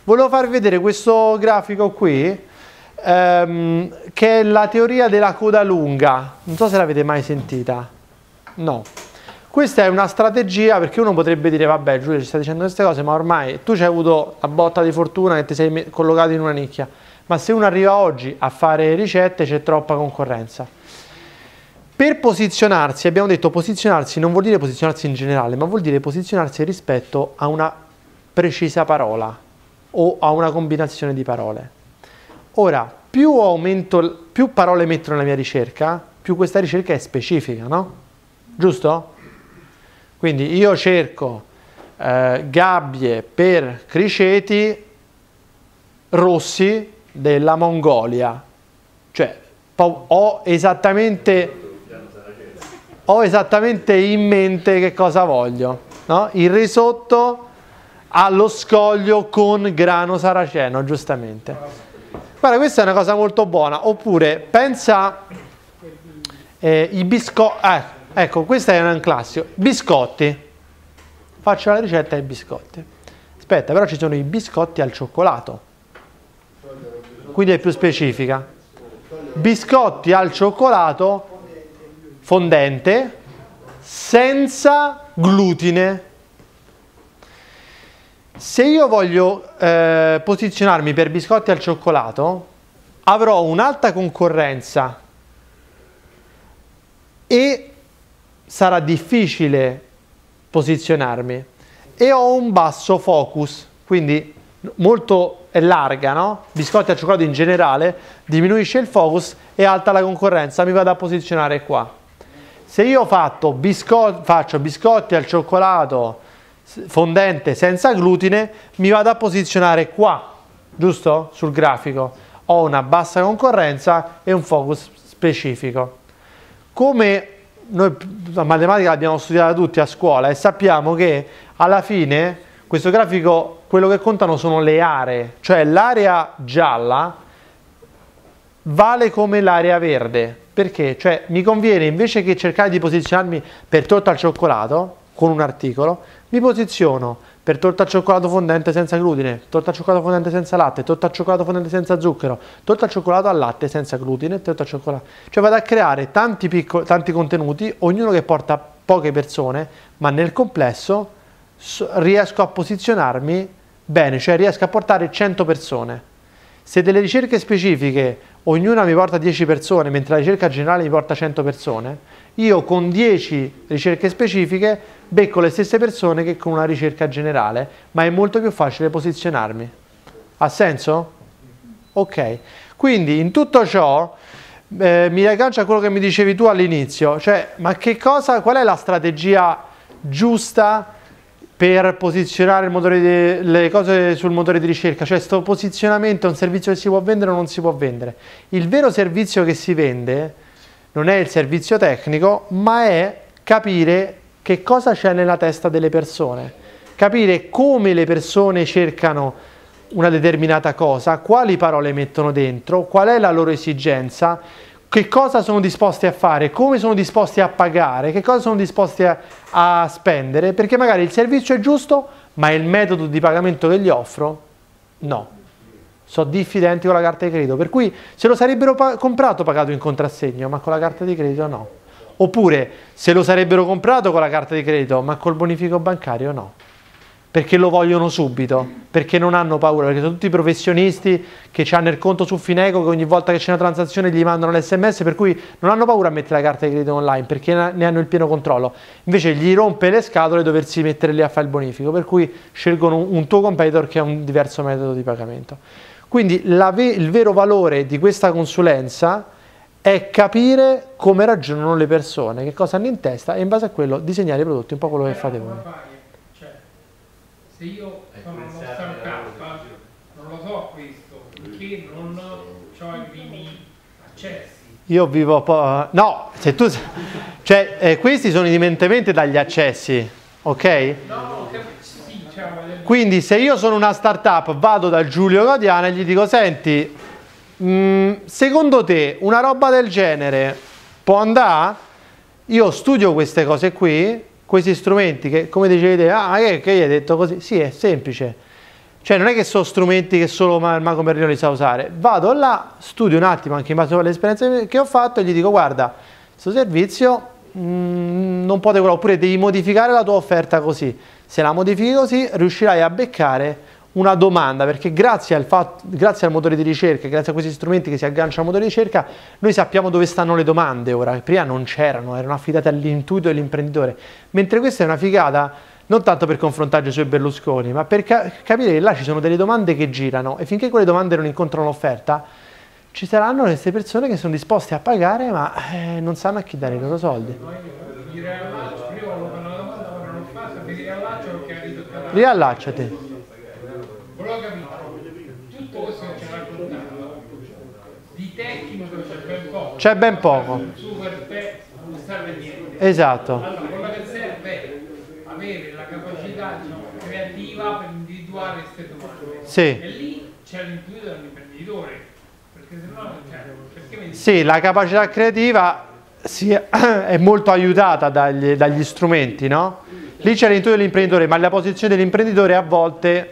Volevo farvi vedere questo grafico qui, che è la teoria della coda lunga. Non so se l'avete mai sentita. No. Questa è una strategia, perché uno potrebbe dire, vabbè Giulio ci sta dicendo queste cose, ma ormai tu c'hai avuto la botta di fortuna che ti sei collocato in una nicchia. Ma se uno arriva oggi a fare ricette c'è troppa concorrenza. Per posizionarsi, abbiamo detto posizionarsi non vuol dire posizionarsi in generale, ma vuol dire posizionarsi rispetto a una precisa parola o a una combinazione di parole. Ora, più parole metto nella mia ricerca, più questa ricerca è specifica, no? Giusto? Quindi io cerco gabbie per criceti rossi della Mongolia, cioè ho esattamente in mente che cosa voglio, no? Il risotto allo scoglio con grano saraceno, giustamente. Guarda, questa è una cosa molto buona. Oppure pensa i biscotti. Ecco, questo è un classico. Biscotti. Faccio la ricetta dei biscotti. Aspetta, però ci sono i biscotti al cioccolato. Quindi è più specifica. Biscotti al cioccolato fondente senza glutine. Se io voglio posizionarmi per biscotti al cioccolato, avrò un'alta concorrenza e sarà difficile posizionarmi, e ho un basso focus, quindi molto è larga, no? Biscotti al cioccolato in generale diminuisce il focus e alta la concorrenza, mi vado a posizionare qua. Se io faccio biscotti al cioccolato fondente senza glutine, mi vado a posizionare qua, giusto? Sul grafico ho una bassa concorrenza e un focus specifico. Come noi la matematica l'abbiamo studiata tutti a scuola e sappiamo che alla fine questo grafico, quello che contano sono le aree, cioè l'area gialla vale come l'area verde. Perché? Cioè mi conviene, invece che cercare di posizionarmi per torta al cioccolato con un articolo, mi posiziono per torta al cioccolato fondente senza glutine, torta al cioccolato fondente senza latte, torta al cioccolato fondente senza zucchero, torta al cioccolato al latte senza glutine, torta al cioccolato. Cioè vado a creare tanti contenuti, ognuno che porta poche persone, ma nel complesso riesco a posizionarmi bene, cioè riesco a portare 100 persone. Se delle ricerche specifiche ognuna mi porta 10 persone, mentre la ricerca generale mi porta 100 persone, io con 10 ricerche specifiche becco le stesse persone che con una ricerca generale, ma è molto più facile posizionarmi. Ha senso? Ok. Quindi in tutto ciò mi aggancio a quello che mi dicevi tu all'inizio, cioè ma qual è la strategia giusta per posizionare le cose sul motore di ricerca? Cioè sto posizionamento è un servizio che si può vendere o non si può vendere? Il vero servizio che si vende non è il servizio tecnico, ma è capire che cosa c'è nella testa delle persone, capire come le persone cercano una determinata cosa, quali parole mettono dentro, qual è la loro esigenza, che cosa sono disposti a fare, come sono disposti a pagare, che cosa sono disposti a spendere, perché magari il servizio è giusto, ma il metodo di pagamento che gli offro, no. Sono diffidenti con la carta di credito, per cui se lo sarebbero comprato pagato in contrassegno, ma con la carta di credito no. Oppure se lo sarebbero comprato con la carta di credito, ma col bonifico bancario no. Perché lo vogliono subito, perché non hanno paura, perché sono tutti professionisti che hanno il conto su Fineco, che ogni volta che c'è una transazione gli mandano l'SMS, per cui non hanno paura a mettere la carta di credito online, perché ne hanno il pieno controllo. Invece gli rompe le scatole doversi mettere lì a fare il bonifico, per cui scelgono un tuo competitor che ha un diverso metodo di pagamento. Quindi il vero valore di questa consulenza è capire come ragionano le persone, che cosa hanno in testa, e in base a quello disegnare i prodotti, un po' quello che fate voi. Se io sono uno startup, non lo so questo, perché non ho i primi accessi. Io vivo no, se tu cioè questi sono indipendentemente dagli accessi, ok? No, sì, quindi se io sono una startup, vado da Giulio Godiana e gli dico: senti, secondo te una roba del genere può andare? Io studio queste cose qui, questi strumenti che, come dicevi te, che gli hai detto così? Sì, è semplice. Cioè non è che sono strumenti che solo il Mago Merlino sa usare. Vado là, studio un attimo anche in base alle esperienze che ho fatto e gli dico guarda, questo servizio non può decolare, oppure devi modificare la tua offerta così. Se la modifichi così riuscirai a beccare una domanda, perché grazie al motore di ricerca, grazie a questi strumenti che si agganciano al motore di ricerca, noi sappiamo dove stanno le domande ora, che prima non c'erano, erano affidate all'intuito dell'imprenditore. Mentre questa è una figata non tanto per confrontare Gesù e Berlusconi, ma per capire che là ci sono delle domande che girano e finché quelle domande non incontrano l'offerta, ci saranno queste persone che sono disposte a pagare ma non sanno a chi dare i loro soldi. Riallacciati. Volevo capire, tutto questo che ci ha raccontato, di tecnico c'è ben poco. C'è ben poco. Super te non serve niente. Esatto. Allora, quello che serve è avere la capacità, diciamo, creativa per individuare queste domande. Sì. E lì c'è l'intuito dell'imprenditore. Perché se no, perché sì, la capacità creativa è molto aiutata dagli strumenti, no? Lì c'è l'intuito dell'imprenditore, ma la posizione dell'imprenditore a volte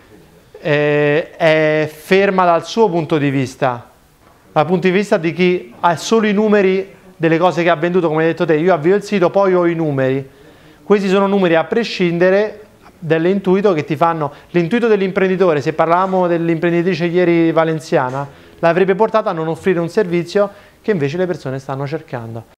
è ferma dal suo punto di vista, dal punto di vista di chi ha solo i numeri delle cose che ha venduto, come hai detto te, io avvio il sito, poi ho i numeri. Questi sono numeri a prescindere dall'intuito che ti fanno. L'intuito dell'imprenditore, se parlavamo dell'imprenditrice ieri valenziana, l'avrebbe portata a non offrire un servizio che invece le persone stanno cercando.